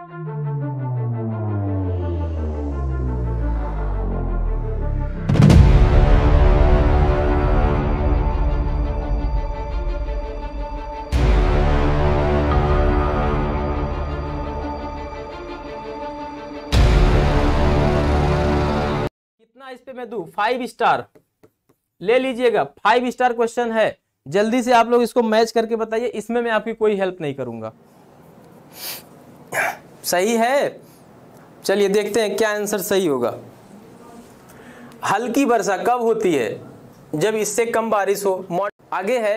इस पे मैं दूं 5 स्टार ले लीजिएगा। 5 स्टार क्वेश्चन है, जल्दी से आप लोग इसको मैच करके बताइए। इसमें मैं आपकी कोई हेल्प नहीं करूंगा। सही है, चलिए देखते हैं क्या आंसर सही होगा। हल्की वर्षा कब होती है? जब इससे कम बारिश हो। आगे है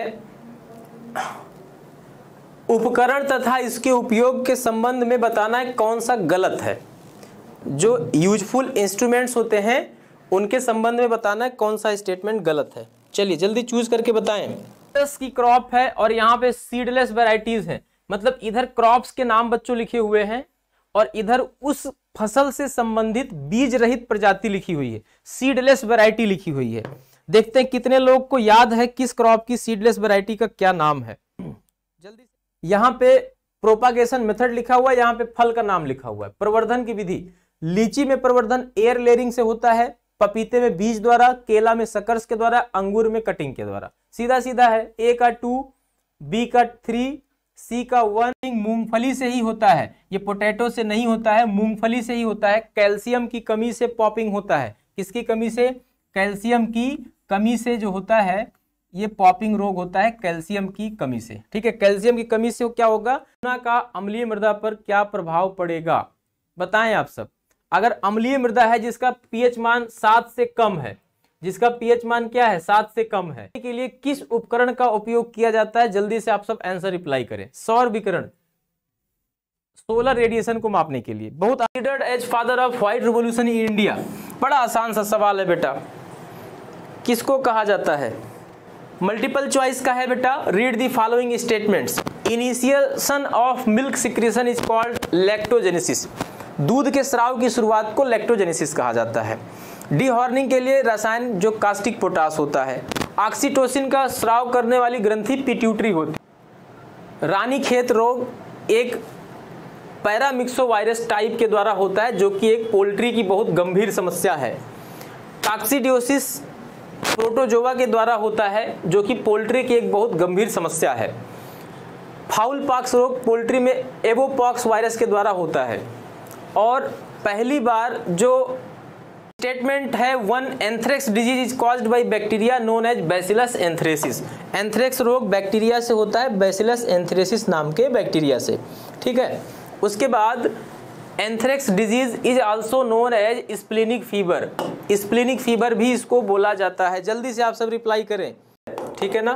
उपकरण तथा इसके उपयोग के संबंध में बताना है कौन सा गलत है। जो यूजफुल इंस्ट्रूमेंट्स होते हैं उनके संबंध में बताना है कौन सा स्टेटमेंट गलत है। चलिए जल्दी चूज करके बताएं। की क्रॉप है और यहाँ पे सीडलेस वैरायटीज हैं, मतलब इधर क्रॉप्स के नाम बच्चों लिखे हुए हैं और इधर उस फसल से संबंधित बीज रहित प्रजाति लिखी हुई है, सीडलेस वैरायटी लिखी हुई है। देखते हैं कितने लोग को याद है किस क्रॉप की सीडलेस वैरायटी का क्या नाम है। जल्दी से यहाँ पे प्रोपागेशन मेथड लिखा हुआ है, यहाँ पे फल का नाम लिखा हुआ है। प्रवर्धन की विधि, लीची में प्रवर्धन एयर लेयरिंग से होता है, पपीते में बीज द्वारा, केला में सकर्स के द्वारा, अंगूर में कटिंग के द्वारा। सीधा सीधा है, ए का 2, बी का 3, सी का 1। मूंगफली से ही होता है, ये पोटैटो से नहीं होता है, मूंगफली से ही होता है। कैल्शियम की कमी से पॉपिंग होता है। किसकी कमी से? कैल्शियम की कमी से जो होता है ये पॉपिंग रोग होता है, कैल्शियम की कमी से। ठीक है, कैल्शियम की कमी से क्या होगा? का अम्लीय मृदा पर क्या प्रभाव पड़ेगा बताएं आप सब। अगर अम्लीय मृदा है जिसका पीएच मान 7 से कम है, जिसका पीएच मान क्या है? 7 से कम है, के लिए किस उपकरण का उपयोग किया जाता है? जल्दी से आप सब आंसर रिप्लाई करें। सौर विकिरण, सोलर रेडिएशन को मापने के लिए। बहुत considered as father of white revolution in India. बड़ा आसान सा सवाल है बेटा, किसको कहा जाता है? मल्टीपल चॉइस का है बेटा। Read the following statements. Initiation of milk secretion is called lactogenesis. दूध के स्राव की शुरुआत को लैक्टोजेनेसिस कहा जाता है। डीहॉर्निंग के लिए रसायन जो कास्टिक पोटास होता है। ऑक्सीटोसिन का स्राव करने वाली ग्रंथि पिट्यूटरी होती है। रानीखेत रोग एक पैरामिक्सोवायरस टाइप के द्वारा होता है जो कि एक पोल्ट्री की बहुत गंभीर समस्या है। कॉक्सिडियोसिस प्रोटोजोआ के द्वारा होता है जो कि पोल्ट्री की एक बहुत गंभीर समस्या है। फाउल पॉक्स रोग पोल्ट्री में एवोपॉक्स वायरस के द्वारा होता है। और पहली बार जो स्टेटमेंट है, one anthrax disease is caused by bacteria known as bacillus anthracis. Anthrax रोग बैक्टीरिया से होता है, बैसिलस एंथ्रेसिस नाम के बैक्टीरिया से। ठीक है, उसके बाद anthrax disease is also known as splenic fever. Splenic fever भी इसको बोला जाता है। जल्दी से आप सब रिप्लाई करें, ठीक है ना।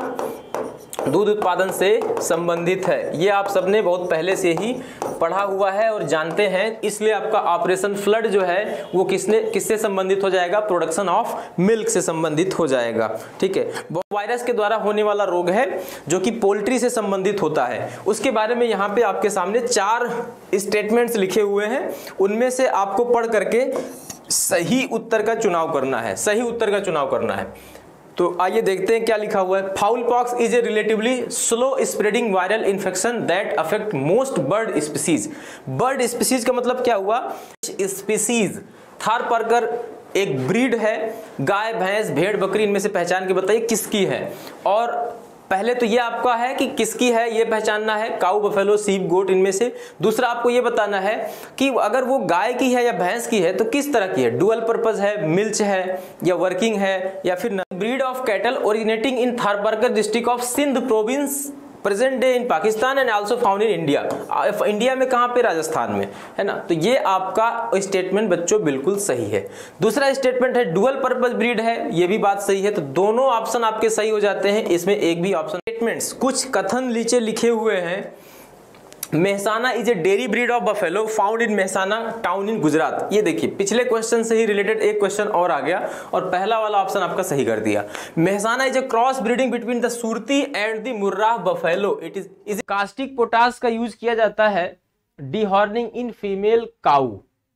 दूध उत्पादन से संबंधित है, ये आप सबने बहुत पहले से ही पढ़ा हुआ है और जानते हैं, इसलिए आपका ऑपरेशन फ्लड जो है वो किससे संबंधित हो जाएगा? प्रोडक्शन ऑफ मिल्क से संबंधित हो जाएगा। ठीक है, वायरस के द्वारा होने वाला रोग है जो कि पोल्ट्री से संबंधित होता है। उसके बारे में यहाँ पे आपके सामने 4 स्टेटमेंट्स लिखे हुए हैं, उनमें से आपको पढ़ करके सही उत्तर का चुनाव करना है, सही उत्तर का चुनाव करना है। तो आइए देखते हैं क्या लिखा हुआ है। Fowl pox is a relatively slow spreading viral infection that affect most bird species. Bird species का मतलब क्या हुआ? स्पीसीज। थारपारकर एक ब्रीड है, गाय भैंस भेड़ बकरी, इनमें से पहचान के बताइए किसकी है। और पहले तो ये आपका है कि किसकी है ये पहचानना है, काऊ बफेलो सीप गोट इनमें से। दूसरा आपको ये बताना है कि अगर वो गाय की है या भैंस की है तो किस तरह की है, डुअल पर्पस है, मिल्च है या वर्किंग है या फिर breed of cattle originating in Tharparkar district of Sindh province present day in Pakistan and also found in India. India में कहाँ पे? राजस्थान में, है ना। तो ये आपका स्टेटमेंट बच्चों बिल्कुल सही है। दूसरा स्टेटमेंट है डुअल पर्पस ब्रीड है, ये भी बात सही है। तो दोनों ऑप्शन आपके सही हो जाते हैं, इसमें एक भी ऑप्शन। स्टेटमेंट्स कुछ कथन नीचे लिखे हुए हैं। Mehsana is a dairy breed of buffalo found in Mehsana town in Gujarat. ये देखिए पिछले क्वेश्चन से ही रिलेटेड एक क्वेश्चन और आ गया और पहला वाला ऑप्शन आपका सही कर दिया। Mehsana is a cross breeding between the Surti and the Murrah buffalo. It is caustic potash का यूज किया जाता है डीहॉर्निंग इन फीमेल काऊ,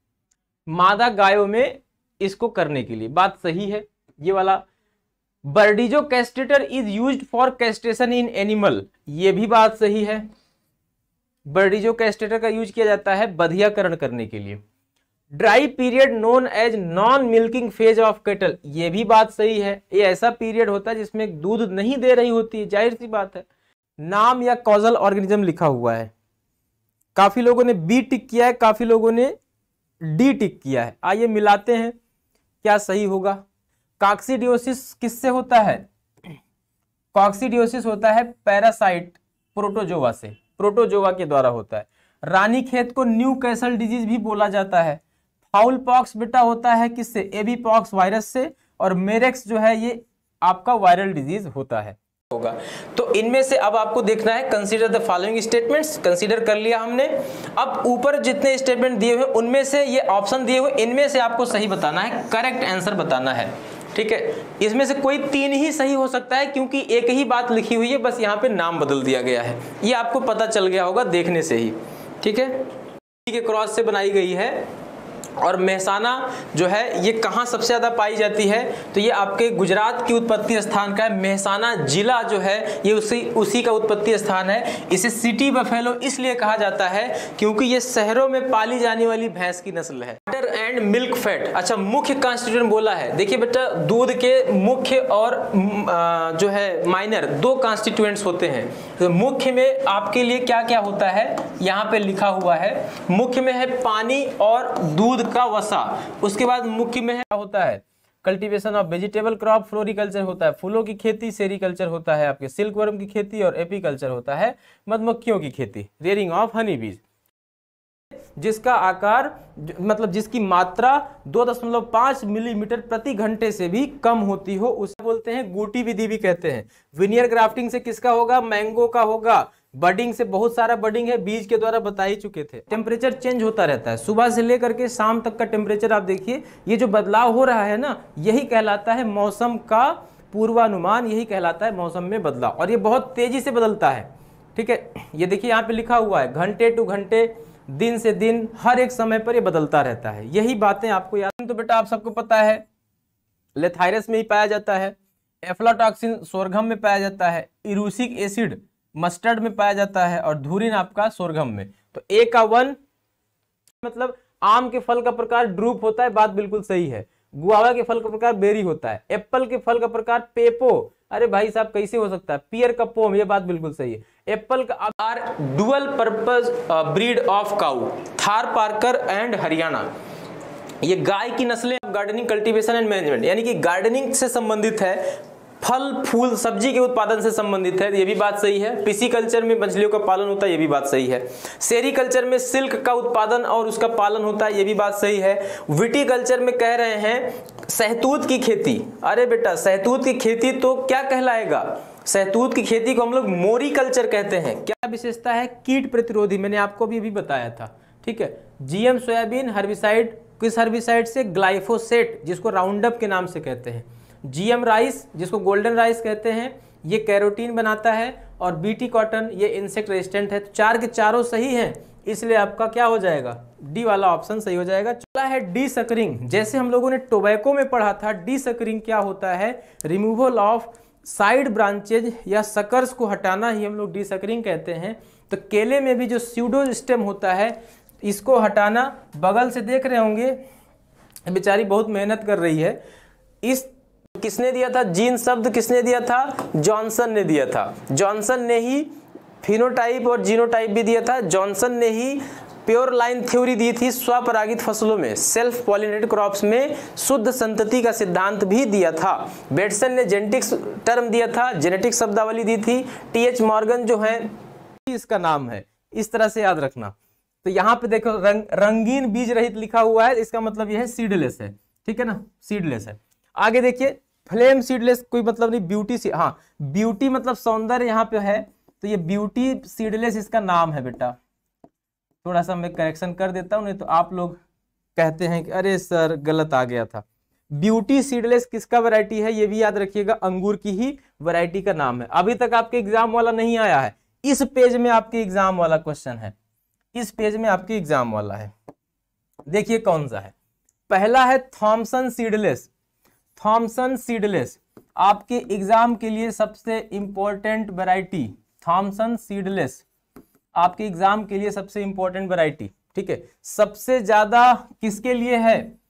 मादा गायों में इसको करने के लिए। बात सही है ये वाला। Burdizzo castrator is used for castration in animal, ये भी बात सही है। बर्डीजो कैस्टेटर का यूज किया जाता है बधियाकरण करने के लिए। Dry period known as non milking phase of cattle, ये भी बात सही है, ये ऐसा पीरियड होता है जिसमें दूध नहीं दे रही होती है, जाहिर सी बात है। नाम या कॉजल ऑर्गेनिज्म लिखा हुआ है, काफी लोगों ने बी टिक किया है, काफी लोगों ने डी टिक किया है। आइए मिलाते हैं क्या सही होगा। कॉक्सीडियोसिस किससे होता है? कॉक्सीडियोसिस होता है पैरासाइट प्रोटोजोआ से, प्रोटोजोआ के द्वारा होता है। रानीखेत को न्यू कैसल डिजीज भी बोला जाता है। फाउल पॉक्स बेटा होता है किससे? एबी पॉक्स वायरस से, और मेरेक्स जो है ये आपका वायरल डिजीज होता है होगा। तो इनमें से अब आपको देखना है, consider the following statements, consider कर लिया हमने। अब ऊपर जितने स्टेटमेंट दिए हुए उनमें से ये ऑप्शन दिए हुए इनमें से आपको सही बताना है, करेक्ट आंसर बताना है, ठीक है। इसमें से कोई 3 ही सही हो सकता है क्योंकि एक ही बात लिखी हुई है, बस यहाँ पे नाम बदल दिया गया है, ये आपको पता चल गया होगा देखने से ही, ठीक है। के क्रॉस से बनाई गई है और मेहसाना जो है ये कहाँ सबसे ज़्यादा पाई जाती है? तो ये आपके गुजरात की उत्पत्ति स्थान का है। मेहसाना जिला जो है ये उसी का उत्पत्ति स्थान है। इसे सिटी बफेलो इसलिए कहा जाता है क्योंकि ये शहरों में पाली जाने वाली भैंस की नस्ल है। वाटर एंड मिल्क फैट, अच्छा मुख्य कॉन्स्टिट्यूएंट बोला है। देखिए बेटा, दूध के मुख्य और जो है माइनर 2 कॉन्स्टिट्यूएंट्स होते हैं। तो मुख्य में आपके लिए क्या क्या होता है यहाँ पे लिखा हुआ है। मुख्य में है पानी और दूध का वसा। उसके बाद मुख्य में है होता है cultivation of vegetable crop, floriculture होता है फूलों की खेती, सेरिकल्चर होता है आपके सिल्कवर्म की खेती, और एपीकल्चर होता है मधुमक्खियों की खेती, रेयरिंग ऑफ हनी बीज। जिसका आकार मतलब जिसकी मात्रा 2.5 मिलीमीटर प्रति घंटे से भी कम होती हो उसे बोलते हैं गूटी विधि भी कहते हैं। विनियर ग्राफ्टिंग से किसका होगा? मैंगो का होगा। बडिंग से बहुत सारा बडिंग है, बीज के द्वारा बता ही चुके थे। टेम्परेचर चेंज होता रहता है, सुबह से लेकर के शाम तक का टेम्परेचर आप देखिए, ये जो बदलाव हो रहा है ना, यही कहलाता है मौसम का पूर्वानुमान, यही कहलाता है मौसम में बदलाव, और ये बहुत तेजी से बदलता है, ठीक है। ये देखिए यहाँ पे लिखा हुआ है घंटे टू घंटे, दिन से दिन, हर एक समय पर ये बदलता रहता है। यही बातें आपको याद, तो बेटा आप सबको पता है लेथाइरस में ही पाया जाता है, एफ्लाटॉक्सिन सोरघम में पाया जाता है, इरूसिक एसिड मस्टर्ड में पाया जाता है, और धुरिन आपका सोरघम में। तो ए का 1 मतलब आम के फल का प्रकार ड्रूप होता है, बात बिल्कुल सही है। गुआवा के फल का प्रकार बेरी होता है। एप्पल के फल का प्रकार पेपो, अरे भाई साहब कैसे हो सकता है? पियर का पोम, ये बात बिल्कुल सही है। एप्पल का आकार dual purpose breed of cow, Tharparkar and Haryana. ये गाय की नस्लें गार्डनिंग कल्टीवेशन एंड मैनेजमेंट, यानी कि गार्डनिंग से संबंधित है, फल फूल सब्जी के उत्पादन से संबंधित है, ये भी बात सही है। पिसीकल्चर में मछलियों का पालन होता है, ये भी बात सही है। सेरीकल्चर में सिल्क का उत्पादन और उसका पालन होता है, ये भी बात सही है। विटीकल्चर में कह रहे हैं सहतूत की खेती, अरे बेटा सहतूत की खेती तो क्या कहलाएगा? सहतूत की खेती को हम लोग मोरीकल्चर कहते हैं। क्या विशेषता है? कीट प्रतिरोधी, मैंने आपको भी बताया था, ठीक है। जीएम सोयाबीन हर्बिसाइड, किस हर्बिसाइड से? ग्लाइफोसेट, जिसको राउंडअप के नाम से कहते हैं। जीएम राइस, जिसको गोल्डन राइस कहते हैं, ये कैरोटीन बनाता है। और बीटी कॉटन, ये इंसेक्ट रेजिस्टेंट है। तो 4 के चारों सही हैं, इसलिए आपका क्या हो जाएगा? डी वाला ऑप्शन सही हो जाएगा। चला है डी सकरिंग, जैसे हम लोगों ने टोबैको में पढ़ा था, डी सकरिंग क्या होता है? रिमूवल ऑफ साइड ब्रांचेज या सकर्स को हटाना ही हम लोग डी सकरिंग कहते हैं। तो केले में भी जो स्यूडो स्टेम होता है, इसको हटाना। बगल से देख रहे होंगे बेचारी बहुत मेहनत कर रही है। इस किसने दिया था? जीन शब्द किसने दिया था? जॉनसन ने दिया था। जॉनसन ने ही फिनोटाइप और जीनोटाइप भी दिया था। जॉनसन ने ही प्योर लाइन थ्योरी दी थी स्वपरागित फसलों में, सेल्फ पॉलिनेटेड क्रॉप्स में शुद्ध संतति का सिद्धांत भी दिया था। बेटसन ने जेनेटिक्स टर्म दिया था, जेनेटिक शब्दावली दी थी। टीएच मॉर्गन जो है इसका नाम है, इस तरह से याद रखना। तो यहाँ पे देखो रंगीन बीज रहित लिखा हुआ है, इसका मतलब यह है सीडलेस है, ठीक है ना, सीडलेस है। आगे देखिए फ्लेम सीडलेस कोई मतलब नहीं, ब्यूटी सी, हाँ ब्यूटी मतलब सौंदर्य यहाँ पे है, तो ये ब्यूटी सीडलेस इसका नाम है बेटा। थोड़ा सा मैं करेक्शन कर देता हूँ, नहीं तो आप लोग कहते हैं कि अरे सर गलत आ गया था। ब्यूटी सीडलेस किसका वैरायटी है? ये भी याद रखिएगा, अंगूर की ही वैरायटी का नाम है। अभी तक आपके एग्जाम वाला नहीं आया है, इस पेज में आपके एग्जाम वाला क्वेश्चन है, इस पेज में आपके एग्जाम वाला है। देखिए कौन सा है। पहला है थॉमसन सीडलेस। थॉमसन सीडलेस आपके एग्जाम के लिए सबसे इंपॉर्टेंट वैरायटी, थॉमसन सीडलेस आपके एग्जाम के लिए सबसे इंपॉर्टेंट वैरायटी, ठीक है। सबसे ज्यादा किसके लिए है,